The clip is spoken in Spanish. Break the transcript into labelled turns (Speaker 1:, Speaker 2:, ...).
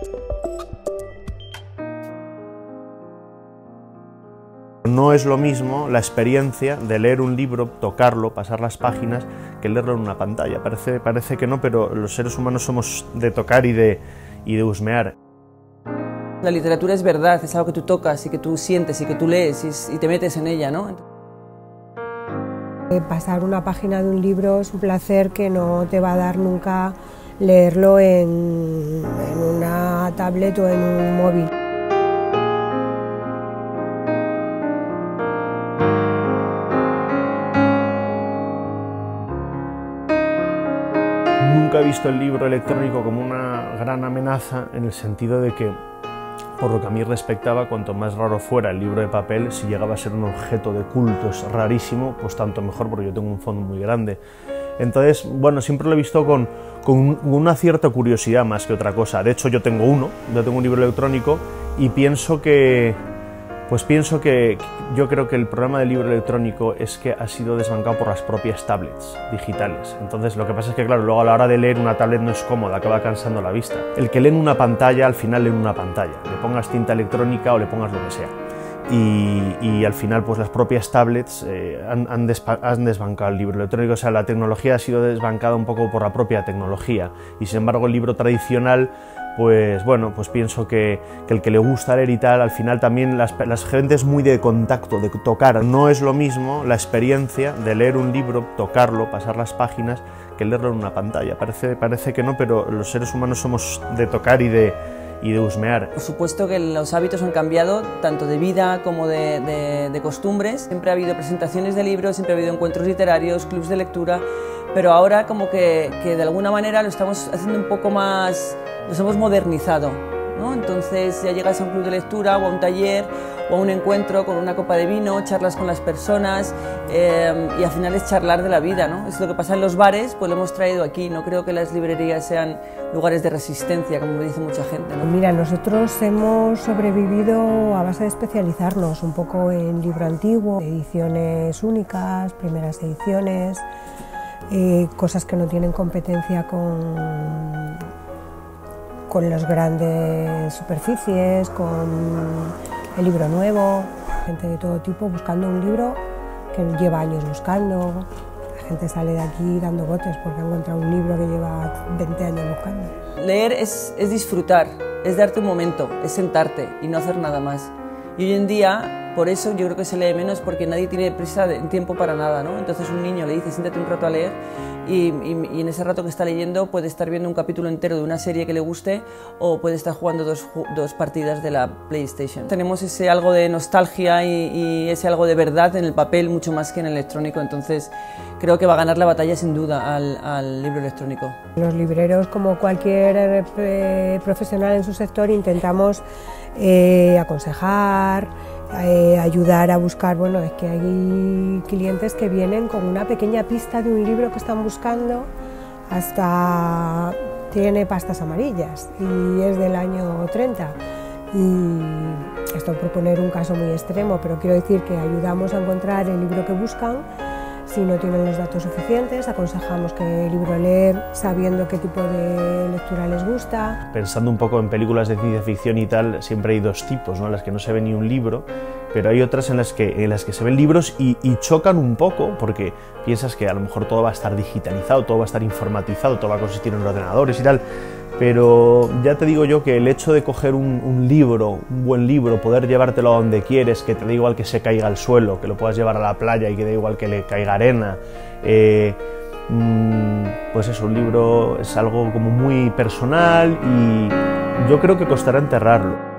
Speaker 1: No es lo mismo la experiencia de leer un libro, tocarlo, pasar las páginas, que leerlo en una pantalla. Parece que no, pero los seres humanos somos de tocar y de husmear.
Speaker 2: La literatura es verdad, es algo que tú tocas y que tú sientes y que tú lees y te metes en ella, ¿no?
Speaker 3: Pasar una página de un libro es un placer que no te va a dar nunca leerlo en una tablet o en un móvil.
Speaker 1: Nunca he visto el libro electrónico como una gran amenaza, en el sentido de que, por lo que a mí respectaba, cuanto más raro fuera el libro de papel, si llegaba a ser un objeto de culto es rarísimo, pues tanto mejor, porque yo tengo un fondo muy grande. Entonces, bueno, siempre lo he visto con una cierta curiosidad más que otra cosa. De hecho, yo tengo un libro electrónico, y pienso que yo creo que el problema del libro electrónico es que ha sido desbancado por las propias tablets digitales. Entonces, lo que pasa es que, claro, luego a la hora de leer una tablet no es cómoda, acaba cansando la vista. El que lee en una pantalla, al final lee en una pantalla, le pongas tinta electrónica o le pongas lo que sea. Y al final, pues las propias tablets han desbancado el libro electrónico. O sea, la tecnología ha sido desbancada un poco por la propia tecnología, y sin embargo el libro tradicional, pues bueno, pues pienso que el que le gusta leer y tal, al final también las gentes muy de contacto, de tocar. No es lo mismo la experiencia de leer un libro, tocarlo, pasar las páginas, que leerlo en una pantalla. Parece que no, pero los seres humanos somos de tocar y de husmear.
Speaker 2: Por supuesto que los hábitos han cambiado, tanto de vida como de costumbres. Siempre ha habido presentaciones de libros, siempre ha habido encuentros literarios, clubs de lectura, pero ahora como que de alguna manera lo estamos haciendo un poco más, nos hemos modernizado, ¿no? Entonces ya llegas a un club de lectura o a un taller o a un encuentro con una copa de vino, charlas con las personas y al final es charlar de la vida, ¿no? Es lo que pasa en los bares, pues lo hemos traído aquí. No creo que las librerías sean lugares de resistencia, como me dice mucha gente, ¿no?
Speaker 3: Mira, nosotros hemos sobrevivido a base de especializarnos un poco en libro antiguo, ediciones únicas, primeras ediciones, cosas que no tienen competencia con las grandes superficies, con el libro nuevo, gente de todo tipo buscando un libro que lleva años buscando. La gente sale de aquí dando botes porque ha encontrado un libro que lleva 20 años buscando.
Speaker 2: Leer es disfrutar, es darte un momento, es sentarte y no hacer nada más. Y hoy en día, por eso yo creo que se lee menos, porque nadie tiene prisa de tiempo para nada, ¿no? Entonces un niño le dice siéntate un rato a leer y en ese rato que está leyendo puede estar viendo un capítulo entero de una serie que le guste o puede estar jugando dos partidas de la PlayStation. Tenemos ese algo de nostalgia y ese algo de verdad en el papel mucho más que en el electrónico, entonces creo que va a ganar la batalla sin duda al libro electrónico.
Speaker 3: Los libreros, como cualquier profesional en su sector, intentamos aconsejar, ayudar a buscar. Bueno, es que hay clientes que vienen con una pequeña pista de un libro que están buscando, hasta tiene pastas amarillas y es del año 30. Y esto por poner un caso muy extremo, pero quiero decir que ayudamos a encontrar el libro que buscan. Si no tienen los datos suficientes, aconsejamos qué libro leer, sabiendo qué tipo de lectura les gusta.
Speaker 1: Pensando un poco en películas de ciencia ficción y tal, siempre hay dos tipos, ¿no? En las que no se ve ni un libro, pero hay otras en las que se ven libros y chocan un poco, porque piensas que a lo mejor todo va a estar digitalizado, todo va a estar informatizado, todo va a consistir en ordenadores y tal. Pero ya te digo yo que el hecho de coger un libro, un buen libro, poder llevártelo a donde quieres, que te da igual que se caiga al suelo, que lo puedas llevar a la playa y que da igual que le caiga arena, pues eso, un libro es algo como muy personal y yo creo que costará enterrarlo.